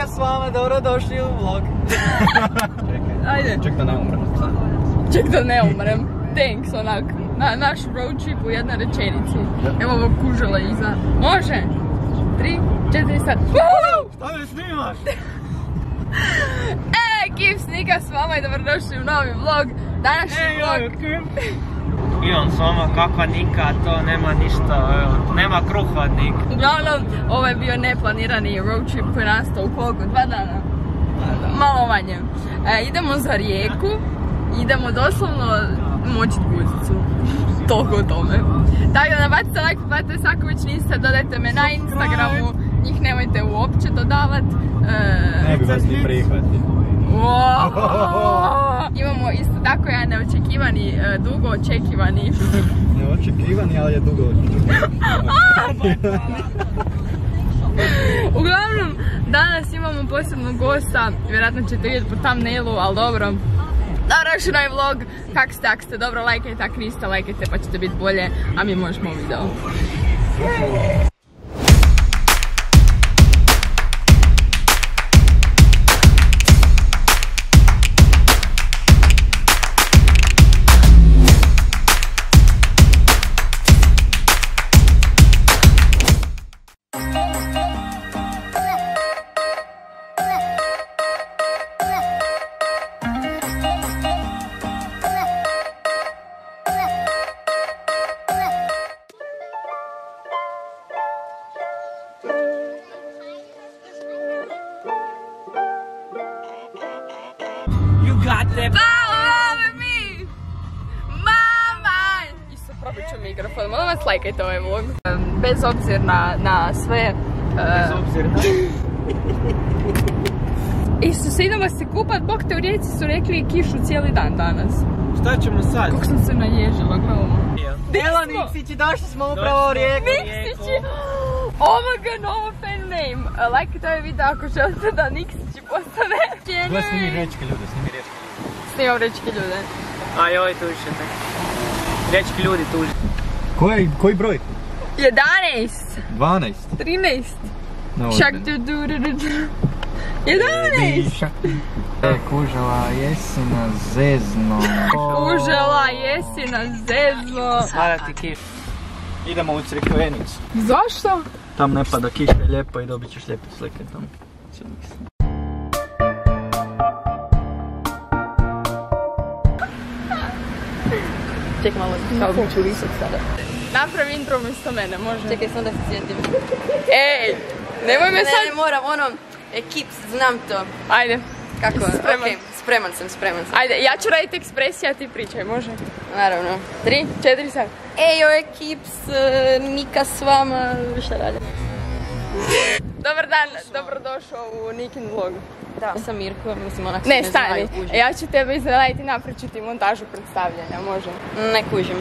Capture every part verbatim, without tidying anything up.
Nika s vama, dobrodošli u vlog. Čekaj, ajde. Ček da ne umrem. Ček da ne umrem. Thanks, onak. Na naš road trip u jednoj rečenici. Evo ovog kužela iza. Može? Tri, četiri, sad. Šta me snimaš? E, Kips, Nika s vama i dobrodošli u novi vlog. Današnji vlog. Imam s vama kakva Nika, to nema ništa, evo, nema kruha od Nika. Uglavnom, ovo je bio neplanirani road trip koji je nastao u koliko? Dva dana? Malo manje. E, idemo za Rijeku, idemo doslovno močit guzicu. Toliko o tome. Tako da nabacite like, platite se ako već niste, dodajte me na Instagramu, njih nemojte uopće dodavat. E, ne bi vas ni prihvatili. Imamo isto tako jedan neočekivani, dugo očekivani. Neočekivani, ali je dugo očekivani. Uglavnom, danas imamo posebnog gosta, vjerojatno ćete vidjeti po thumbnailu, ali dobro. Dobrodošli novi vlog, kak ste, ako ste dobro lajkajte, ako niste lajkajte pa ćete biti bolje, a mi možemo u video. Mikrofon, molim vas lajkajte ovaj vlog. Bez obzira na, na sve... Bez obzira na... Isto se idemo se kupat, bok te u Rijeci su rekli kišu cijeli dan danas. Šta ćemo sad? Kako sam se naježila, gledamo. Evo Niksići, došli smo upravo u Rijeku. Niksići! Oh my god, novo fan name. Lajkajte ovaj video ako želite da Niksići postane. Gle snimi rečke ljude, snimi rečke. Snimam rečke ljude. A joj, tužite. Rečki ljudi tuži. Koji, koji broj? jedanaest. dvanaest. trinaest. No, šak du du du du du. jedanaest. E, kužela jesi na zezno. Kužela jesi na zezno. Sada ti kiš. Idemo u Crikvenicu. Zašto? Tam ne pada kiša, je lijepo i dobit ćeš lijepe slike tamo. Čekaj malo, kao ću visat sada. Napravi intro umjesto mene, može? Čekaj, sam da se sjetim. Ej, nemoj me sad... Ne, ne, moram, ono, ekips, znam to. Ajde. Kako? Spreman. Ok, spreman sam, spreman sam. Ajde, ja ću raditi ekspresija, a ti pričaj, može? Naravno. Tri, četiri, sad. Ejo, ekips, Nika s vama, šta radi? Dobar dan, dobrodošao u Nikin vlog. Da, sam Mirko, mislim onak se Ne, ne stani, znaju kužiti. ja ću tebe iznenaditi i napravit ću ti montažu predstavljanja, može? Ne kužim.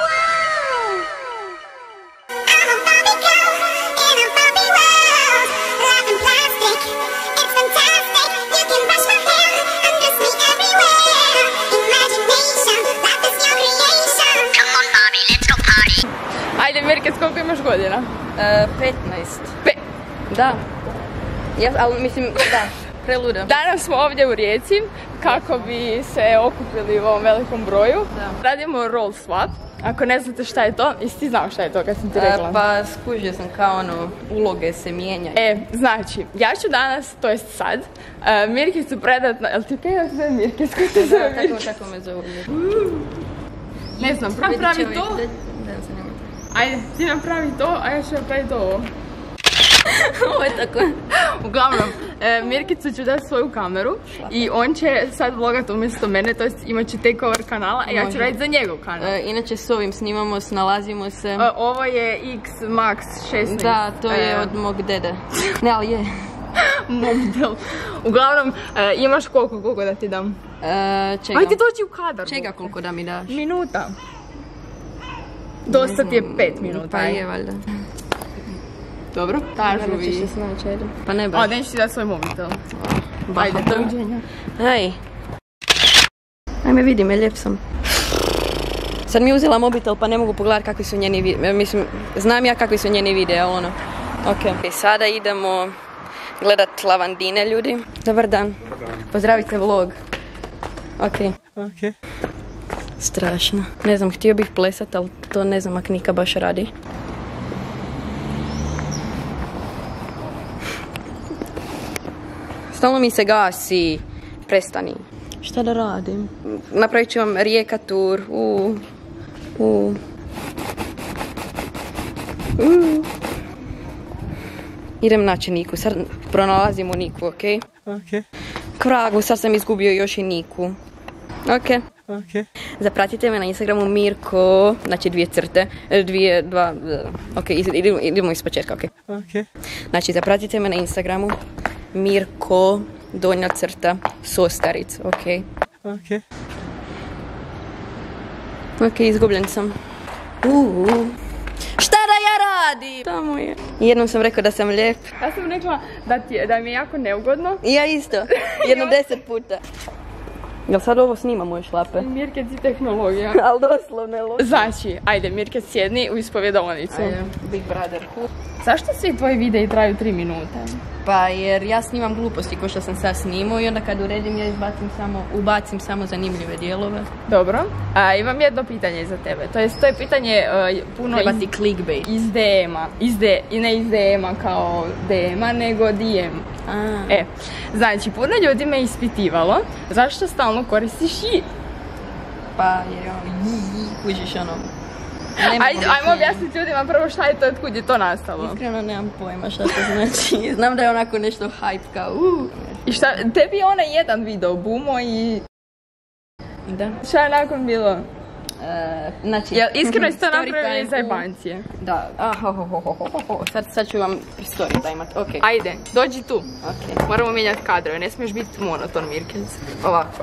Ajde, Mirkec, koliko imaš godina? E, petnaest. Pe... Da. Ja, ali mislim, da, preluda. Danas smo ovdje u Rijeci kako bi se okupili u ovom velikom broju. Da. Radimo roll swap. Ako ne znate šta je to, jesi ti znao šta je to kad sam ti rekla? E, pa skužio sam kao ono, uloge se mijenjaju. E, znači, ja ću danas, to jest sad, uh, Mirkicu predat na... Jel ti kaj ja zove Mirkic? Ko te zove Da, Mirkic? tako, tako me zovu. Ne znam, pravi pravi to. Da, se nema. Ajde, ti napravi to, a ja ću napraviti ovo. Ovo je tako. Uglavnom, e, Mirkicu ću dati svoju kameru i on će sad vlogat umjesto mene, to jest imat će takeover kanala, a ja ću Može. raditi za njegov kanal. E, inače s ovim snimamo, snalazimo se. E, ovo je X Max šesnaest. Da, to je E, od mog dede. Ne, ali je. mobitel. Uglavnom, e, imaš koliko, koliko da ti dam? E, čega? Ajde dođi u kadar. Čega koliko da mi daš? Minuta. Dosta ti je pet minuta. Pa je, valjda. Dobro, kažu Nećeš vi. se snaći, ajde. Pa ne A, baš. neću ti dati svoj mobitel. Bahato. Ajde, doviđenja. Aj. Ajme, vidi me, lijep sam. Sad mi je uzela mobitel pa ne mogu pogledati kakvi su njeni videi. Mislim, znam ja kakvi su njeni videi, ali ono. Ok. I sada idemo gledat lavandine, ljudi. Dobar dan. Pozdravite vlog. Ok. Ok. Strašno. Ne znam, htio bih plesat, ali to ne znam ak Nika baš radi. Stalno mi se gasi. Prestani. Šta da radim? Napravit ću vam Rijeka tur. U, u. U. Idem naći Niku. Sad pronalazimo Niku, ok? Ok. Kragu, sad sam izgubio još i Niku. Ok. Ok. Zapratite me na Instagramu Mirko, znači dvije crte, dvije, dva, ok, idemo, idemo iz početka, ok. Ok. Znači, zapratite me na Instagramu Mirko, donja crta, Sostaric, ok. Ok. Ok, izgubljen sam. Uuu. Šta da ja radim? Tamo je. Jednom sam rekao da sam lijep. Ja sam rekla da, ti, da mi je jako neugodno. I ja isto. Jedno deset puta. Jel sad ovo snimamo još lape? Mirke, ti tehnologija. Ali doslovno je loše. Znači, ajde Mirke, sjedni u ispovjedovanicu. Ajde, Big Brother. Zašto svi tvoji videi traju tri minute? Pa jer ja snimam gluposti ko što sam sad snimao i onda kad uredim ja izbacim samo, ubacim samo zanimljive dijelove. Dobro. A, imam jedno pitanje za tebe. To je, to je pitanje uh, puno Treba iz, ti clickbait. iz D M-a. Iz D, I ne iz D M-a kao D M-a, nego D M. A. E, znači, puno ljudi me ispitivalo zašto stalno koristiš i. Pa jer je ono, ji, ji, kužiš ono. Ajde, ajmo objasniti ljudima prvo šta je to, otkud je to nastalo. Iskreno nemam pojma šta to znači. Znam da je onako nešto hype kao uuu. I šta, tebi je onaj jedan video bumo i... Da. Šta je nakon bilo? E, znači... Jel iskreno je to story napravili time za u- jebancije? Da, ah, ho, ho, ho, ho, ho, ho. Sad, sad ću vam story timeat, ok. Ajde, dođi tu. Ok, Moramo mijenjati kadrove, ne smiješ biti monoton, Mirkec. ovako.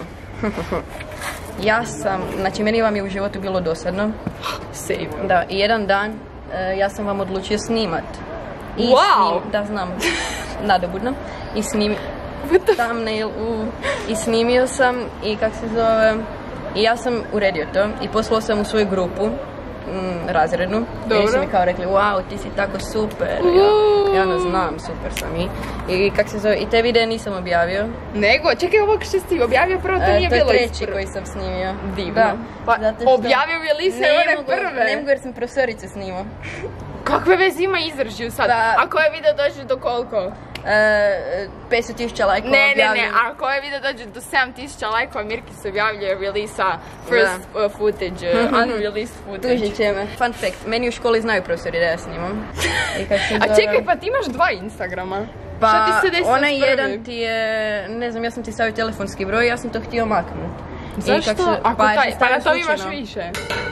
Ja sam, znači meni vam je u životu bilo dosadno. Save. Da, i jedan dan e, ja sam vam odlučio snimat. I Wow! snim- da, znam. Nadobudno. I snimio... Thumbnail, u, i snimio sam i kak se zove... I ja sam uredio to i poslao sam u svoju grupu mm, razrednu. Dobro. I su mi kao rekli, wow, ti si tako super. Ja, ja ono znam, super sam i... I kak se zove, i te videe nisam objavio. Nego, čekaj, ovog što si objavio prvo, to E, nije to je bilo treći ispred. koji sam snimio. Divno. Da, Pa, zato što- objavio je li se Ne one mogu- prve? Ne mogu jer sam profesorice snimao. Kakve veze ima izražiju sad? Da. Ako je video dođe do koliko? E, petsto tisuća lajkova Ne, ne, ne, objavljeno. ako je video dođe do sedam tisuća lajkova, Mirki se objavljuje releasa first uh, footage, uh, unreleased footage. Tužit će me. Fun fact, meni u školi znaju profesori da ja snimam. I kak se A zove- čekaj, pa ti imaš dva Instagrama. Pa, Šta ti se desilo onaj s prvim? jedan ti je, ne znam, ja sam ti stavio telefonski broj, ja sam to htio maknuti. I Zašto? kak se- Ako pa, taj, sam pa na stavio to imaš slučajno. više.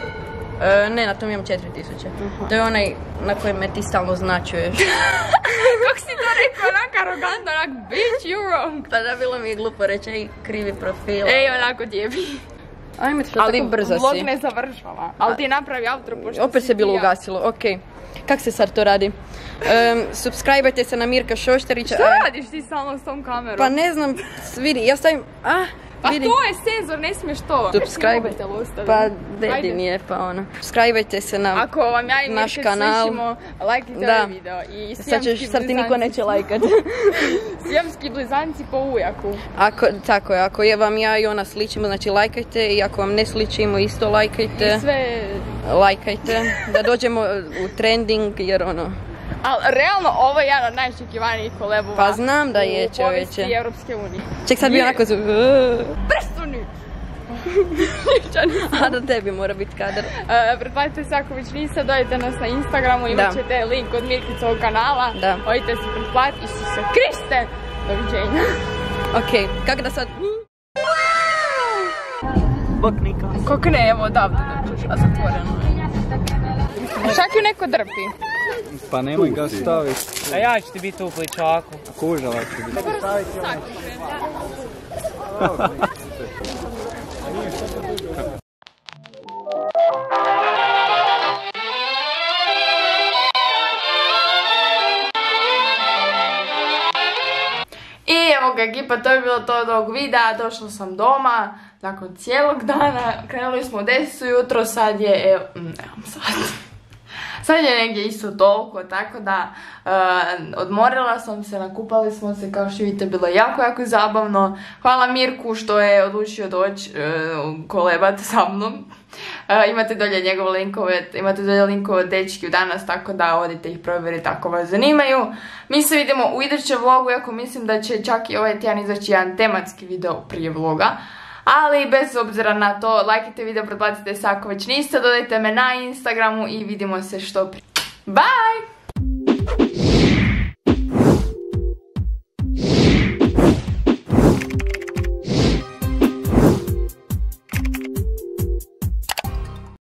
E, ne, na tom imam četiri tisuće. To je onaj na kojem me ti stalno značuješ. Kako si to rekao, onak arogantno, onak, bitch, you wrong. Pa da, bilo mi je glupo reći, ej, krivi profil. Ej, onako djebi. Ajme, što Ali tako brzo vlog si. ne završava. Ali ti napravi outro pošto Opet si se bilo ti ja. ugasilo, okej. Kak se sad to radi? Um, subscribe-ajte se na Mirka Šoštarića. Šta a- radiš ti stalno s tom kamerom? Pa ne znam, vidi, ja stavim, ah, Pa vidi. to je senzor, ne smiješ to. Subscribe, Mobitel ostavi. pa Ajde. dedin je, pa ono. Subscribe-ajte se na Ako vam ja i naš Mirke kanal. sličimo, lajkite Da. ovaj video. I Sad, ćeš, sijamski sad ti niko blizanci- neće lajkat. Sijamski blizanci po ujaku. Ako, tako je, ako je vam ja i ona sličimo, znači lajkajte i ako vam ne sličimo isto lajkajte. I sve... Lajkajte, da dođemo u trending jer ono... Ali realno ovo je jedan od najčekivanijih kolebova. Pa znam da je, u povijesti čovječe. Europske unije. Ček, sad bi Je. onako zu... Prstuni! A da tebi mora biti kadar. Uh, pretplatite se ako već niste, dojete nas na Instagramu, imat Da. ćete link od Mirkicovog kanala. Da. Odite se pretplatiti, Isuse Kriste! Doviđenja. Okej, kak da sad... Bok Nika. Kako ne, evo odavde dođeš, a zatvoreno je. Čak ju neko drpi. Pa nemoj ga staviti. A ja ću ti biti u pličaku. Kužala ću biti. I evo ga ekipa, to je bilo to od ovog videa, došla sam doma nakon cijelog dana, krenuli smo u deset ujutro, sad je, evo, mm, nemam sad. Sad je negdje isto toliko, tako da uh, odmorila sam se, nakupali smo se, kao što vidite, bilo je jako, jako zabavno. Hvala Mirku što je odlučio doći uh, kolebat sa mnom. Uh, imate dolje njegove linkove, imate dolje linkove od dečki u danas, tako da odite ih provjeriti ako vas zanimaju. Mi se vidimo u idućem vlogu, iako mislim da će čak i ovaj tjedan izaći jedan tematski video prije vloga. Ali bez obzira na to, lajkajte video, pretplatite se ako već niste, dodajte me na Instagramu i vidimo se što prije. Bye!